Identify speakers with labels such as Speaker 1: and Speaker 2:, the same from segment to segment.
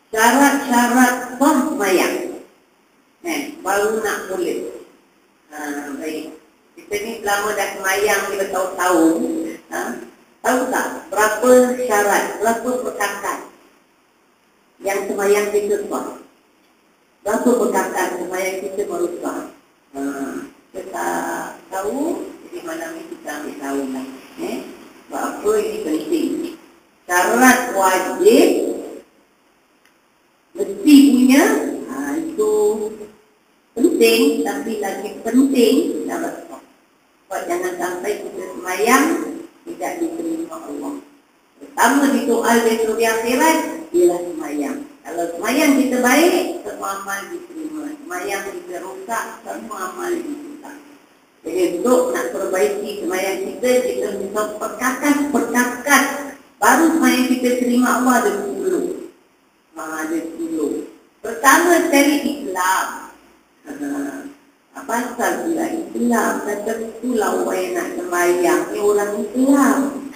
Speaker 1: syarat-syarat sah semayang. Baru nak boleh. Baik. Kita ni selama dah semayang kita tahun-tahun. Tahu tak berapa syarat, berapa perkataan yang semayang kita sah? Berapa perkataan semayang kita baru sah? Kita tahu, jadi malam ni kita ambil tahu lah. Berapa ini penting. Syarat wajib mesti punya, itu penting, tapi lagi penting syarat sah. Sebab jangan sampai kita semayang tidak diterima Allah. Pertama disoal besok di akhirat ialah semayang. Kalau semayang kita baik, semua amal diterima. Semayang kita rosak, semua amal diterima. Jadi untuk nak perbaiki semayang kita bisa perkakas. Baru semayang kita terima Allah ada 10. Ada 10. Pertama sekali Islam. Pasal pula Islam, dan tentulah orang yang nak sembahyang ni orang Islam.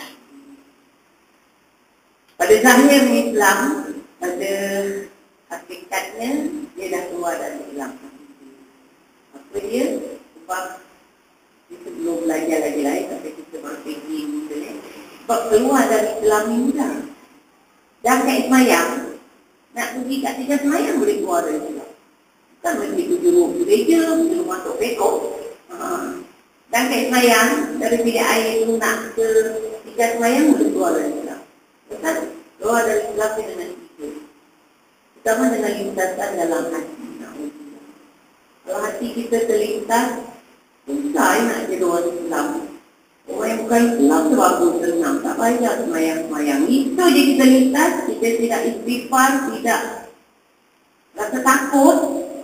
Speaker 1: Pada zahir Islam, pada hakikatnya dia dah keluar dari Islam. Apa dia? Sebab kita belum belajar lagi lain, tapi kita baru pergi muda ni. Sebab keluar dari Islam ni mudah. Dah kat semayang, nak pergi kat tiga semayang boleh keluar dari Islam. Kan mesti juru gereja, juru masuk pekok. Dan kat semayang, dari bilik air tu nak ke tiga semayang boleh keluar dari Islam. Betul? Keluar dari Islam dengan itu. Pertama dengan lintasan dalam hati. Kalau hati kita terlintas, susah nak jadi orang Islam. Orang yang bukan Islam tu bagus senang. Tak payah semayang-semayang. Itu je kita lintas, kita tidak istighfar, tidak rasa takut.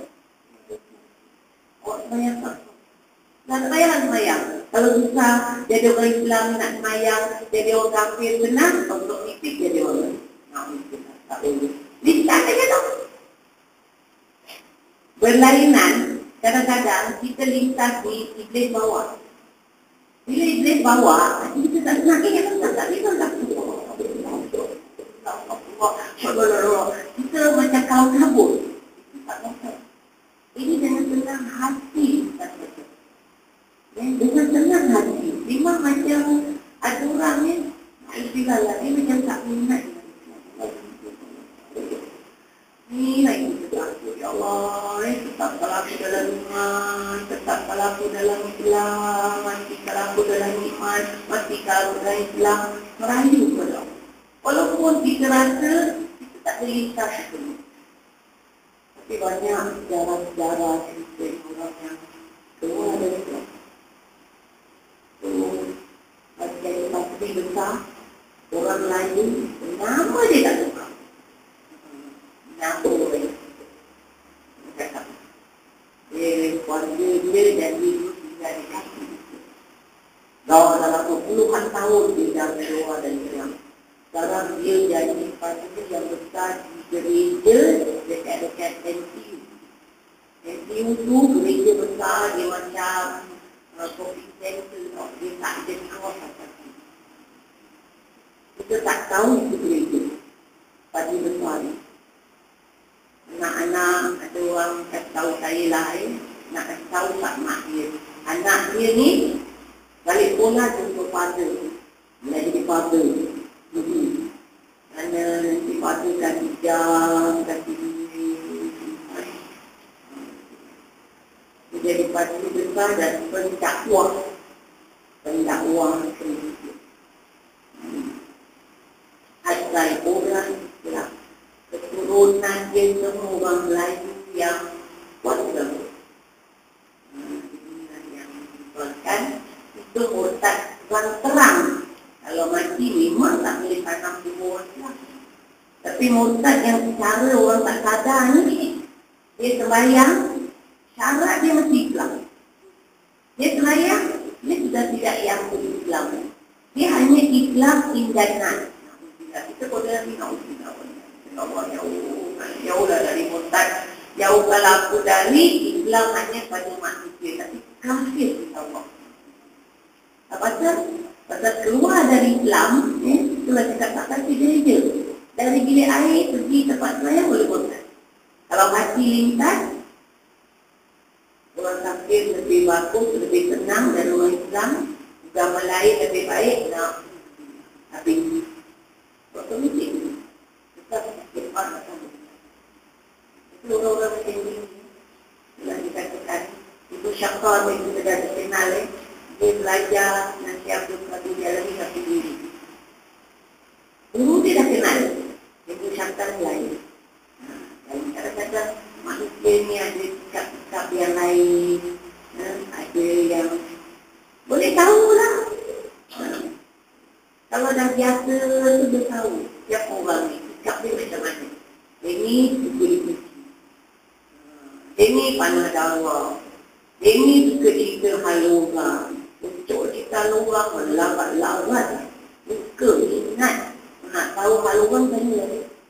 Speaker 1: Semayang tak. Dan semayang. Kalau susah jadi orang Islam nak semayang, jadi orang kafir senang, untuk nipik jadi orang. Tak boleh. Lintas saja tak. Berlainan, kadang-kadang kita lintas di iblis bawah. Bila iblis bawah, kita tak senang. Tak bisa tak. Kita macam kau kabut. Tak bisa. Ini dengan senang hati. Dengan senang hati. Memang macam ada orang ni, istilah lah, dia macam tak minat. Ni lagi takut, ya Allah, tetap kalau aku dalam iman, tetap kalau aku dalam Islam, mati kalau aku dalam iman, mati kalau dalam Islam, merayu kepada Allah. Walaupun kita rasa, kita tak terlintas itu. Tapi banyak sejarah-sejarah cerita orang yang keluar dari Islam. Jadi pasti besar, orang lain, nama dia tak suka. Nama orang. Keluarga dia dan ibu tinggal di kaki. Dalam puluhan tahun dia dah keluar dari Islam. Sekarang dia jadi pastor yang besar di gereja dekat NTU. NTU tu gereja besar, dia macam shopping center, dia tak jadi kawasan. Kita tak tahu itu gereja pada besar ni. Anak-anak, ada orang kasih tahu saya lah, nak kasih tahu kat mak dia. Anak dia ni balik sekolah jumpa father. Dia jadi father. Kerana nanti father kasih jam, kasih duit. Dia jadi father besar dan pendakwah. Pendakwah gereja. Asal orang Islam. Keturunan dia semua orang Melayu yang kuat banget. Yang diberikan itu murtad terang. Kalau mati memang tak boleh tanam tubuh orang. Tapi murtad yang secara orang tak sadar ni, dia sembahyang, syarat dia mesti Islam. Dia sembahyang, dia sudah tidak yang Islam. Dia hanya Islam indanan. Kita boleh minta Allah jauhlah dari murtad. Jauhlah aku dari Islam hanya pada manusia, tapi kafir kita Allah. Pasal keluar dari Islam, itulah kita tak kasih gereja. dari bilik air pergi tempat sembahyang boleh kontak. Kalau hati lintas, orang kafir lebih bagus, lebih tenang dari orang Islam, agama lain lebih baik. Nah, tapi otomatik tetap sakit orang itu orang-orang macam ini yang dikatakan itu syakar yang kita dah kenal dia belajar nanti Abdul Qadir dia lagi satu diri dulu dia dah kenal itu syakar lain. Dan kadang-kadang manusia ni ada sikap-sikap yang lain, ada yang boleh tahu lah. Kalau dah biasa tu dia tahu siapa orang ni, sikap dia macam mana. Dia ni suka dipuji, dia ni panah darah, dia ni suka cerita hal orang, untuk cerita hal orang melawat-lawat, suka ingat, nak tahu hal orang tanya.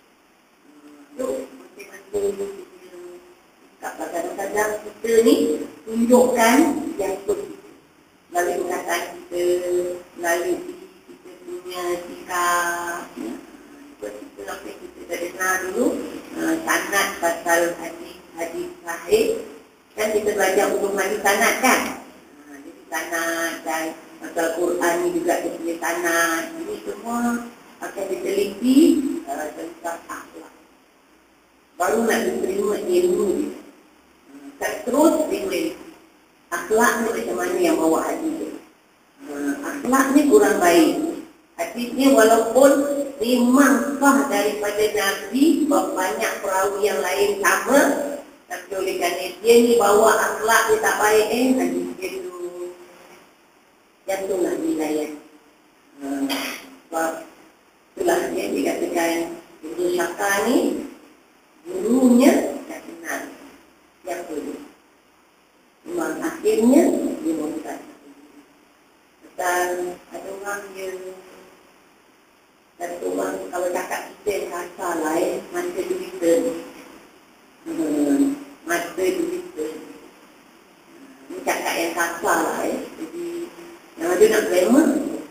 Speaker 1: Kadang-kadang kita ni tunjukkan yang positif melalui perkataan kita, melalui kita punya sikap. Seperti apa yang kita dah dengar dulu, sanad pasal hadis sahih. Kan kita belajar ulum hadis sanad kan? Jadi sanad dan pasal Quran ni juga kita punya sanad. Ini semua akan diteliti tentang akhlak. Baru nak diterima ilmu dia. Tak terus terima akhlak ni macam mana yang bawa hati dia. Akhlak ni kurang baik. Hadisnya walaupun memang sah daripada Nabi, banyak perawi yang lain sama, tapi oleh kerana dia ni bawa akhlak dia tak baik, hadis dia tu jatuhlah nilai. Sebab itulah yang dikatakan Ibnu Syakar ni gurunya tak kenal siapa dia. Memang akhirnya dia murtad. Dan ada orang dia, satu orang kalau cakap kita yang kasar lah mata berita, mata berita, ini cakap yang kasar lah jadi yang ada nak glamour.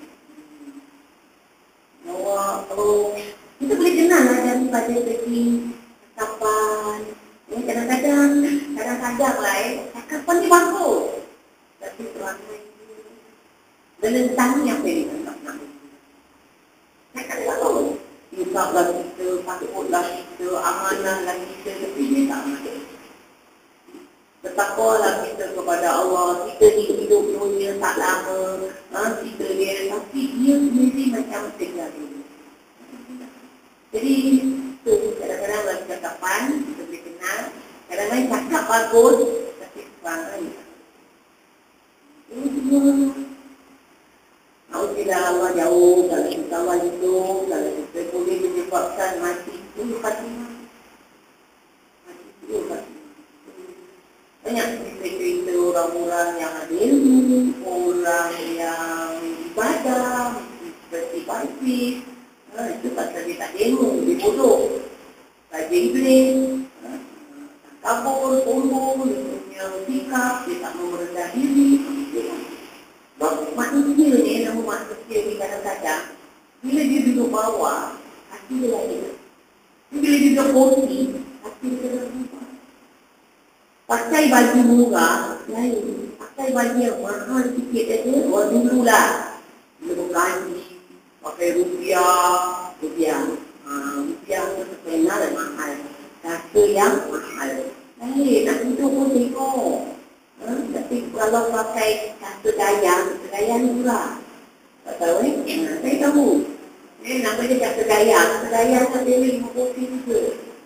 Speaker 1: Kalau kita boleh kenal lah daripada segi cakapan. Kadang-kadang lah cakapan dia bagus. Tapi perangai dia melentangi apa yang dia cakap. Cakap bagus. Insaflah kita, patutlah kita, amanahlah kita. Tapi dia tak amanah. Bertakwalah kita kepada Allah. Kita ni hidup dunia tak lama. Kita dia, tapi dia sendiri macam tinggal dulu. Jadi itu kadang-kadang lagi cakapan kita boleh kenal. Kadang-kadang cakap bagus tapi perangai. Ini semua Alhamdulillah Allah jauh. Kalau kita Allah hidup, kalau kita boleh menyebabkan mati itu khatimah. Mati itu khatimah. Banyak cerita-cerita orang-orang yang ada ilmu, orang yang ibadah, seperti baik. Itu pasal dia tak ilmu, dia bodoh. Raja iblis, kabur, sombong, dia punya sikap, dia tak mau merendah diri. Sebab manusia ni, nama manusia ni kadang-kadang, bila dia duduk bawah, hati dia lain. Bila dia duduk kursi, hati dia terlupa. Pakai baju murah, lain. Pakai baju yang mahal sikit aja, orang dulu lah. Dia bergaji. Pakai rupiah tu terkenal dan mahal. Rasa yang mahal. Nak hidup pun tengok. Tapi kalau pakai kata gaya ni pula. Tak tahu saya tahu. Nama dia kata gaya. Kata gaya kan dia 50 juga.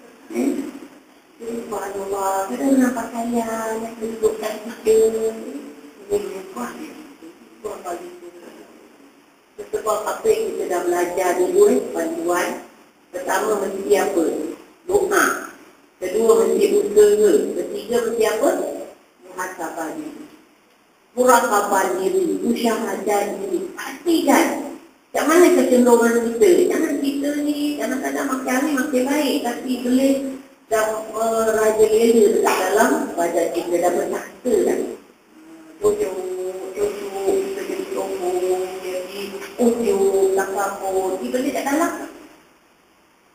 Speaker 1: Subhanallah. Kadang nak pakaian, nak dudukkan kita. Dia lupa. Buat itu. Sebab apa yang kita dah belajar dulu panduan. Pertama mesti apa? Doa. Kedua mesti usaha. Ketiga mesti apa? Muhasabah diri. Muraqabah diri. Musyahadah diri. Pastikan macam mana kecenderungan kita. Jangan kita ni kadang-kadang makin hari makin baik, tapi boleh dah merajalela dekat dalam badan kita, dah bertakta dah. Cucuk kita jadi sombong, jadi ujuk, takabur, dia boleh kat dalam.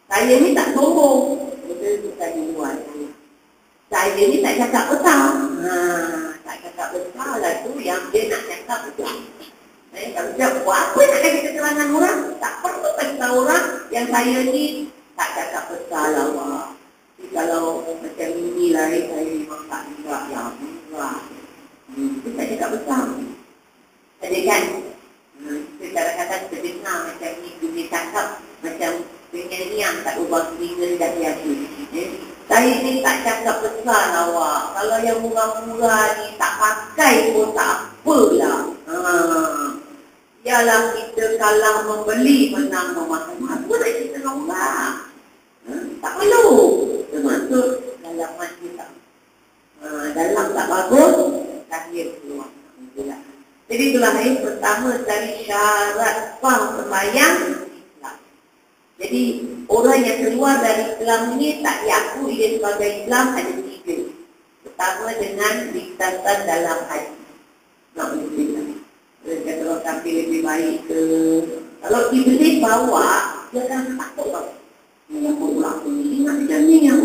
Speaker 1: Saya ni tak sombong. Betul saya buat. Saya ni tak cakap besar. Tak cakap besar lah tu yang dia nak cakap besar. Kalau dia buat apa nak kasi keterangan orang? Tak perlu bagi tahu orang yang saya ni tak cakap besar lah. Wah. Jadi kalau macam ini lah, saya memang tak juga yang murah. Itu tak cakap besar. Jadi kan, kadang-kadang kita dengar macam ni, dia cakap macam penyanyian tak ubah telinga dan hati. Saya ni tak cakap besar lah awak. Kalau yang murah-murah ni tak pakai pun tak apalah. Ialah kita kalah membeli, menang memakan. Apa nak kita dengan orang? Tak perlu. Itu maksud dalaman kita. Dalam tak bagus, lahir keluar. Jadi itulah yang pertama dari syarat sah sembahyang Islam. Jadi orang yang keluar dari Islam ini tak diakui dia sebagai Islam ada 3. Pertama dengan diktasan dalam hati. Alhamdulillah. Kata orang kafir lebih baik ke. Kalau iblis bawa, dia akan takut tau. Ya Allah, aku ingat macam ni. Ya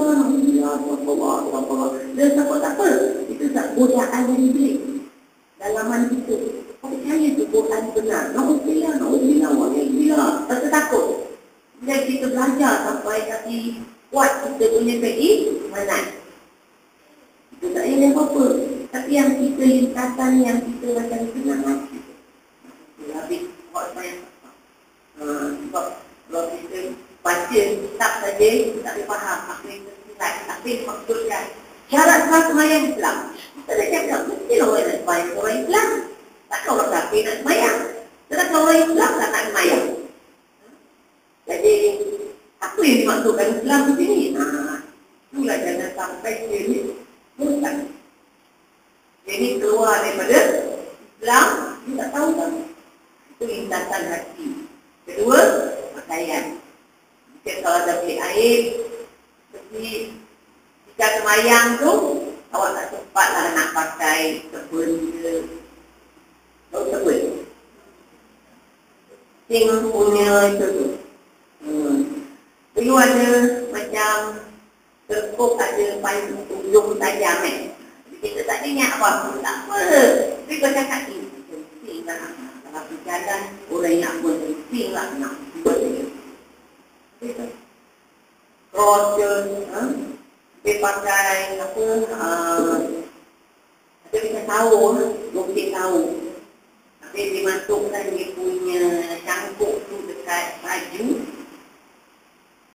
Speaker 1: Allah. Dia takut tak apa. Itu tak godaan dari iblis. Dalaman kita. Kau percaya tu Quran benar. Alhamdulillah. Tak takut. Bila kita belajar sampai kaki kuat kita punya keimanan. Kita tak payah apa-apa. Tapi yang kita lintasan, yang kita macam senang hati. Habis buat banyak. Sebab kalau kita baca kitab saja, kita tak boleh faham apa yang tersirat. Tak boleh maksudkan. Syarat sah sembahyang Islam. Kita dah cakap, mesti orang nak sembahyang orang Islam. Takkan orang kafir nak sembahyang. Tetapi orang Islam tak nak sembahyang. Jadi, apa yang dimaksudkan Islam di sini? Itulah jangan sampai jadi murtad. Jadi keluar daripada Islam, dia tak tahu kan? Itu lintasan hati. Kedua, pakaian. Jika kalau ada beli air, seperti jika semayang tu, awak tak sempatlah nak pakai sebun ke. Tahu sebun? Sing punya itu tu. Dulu ada macam terkop ada payung ujung tajam kita tak ingat apa-apa, tak apa. Tapi kau cakap ini, penting lah. Kalau berjalan, orang yang pun penting lah nak buat dia. Cross, dia pakai apa, dia bisa tahu, mungkin tahu. Tapi dimasukkan dia punya cangkuk tu dekat baju,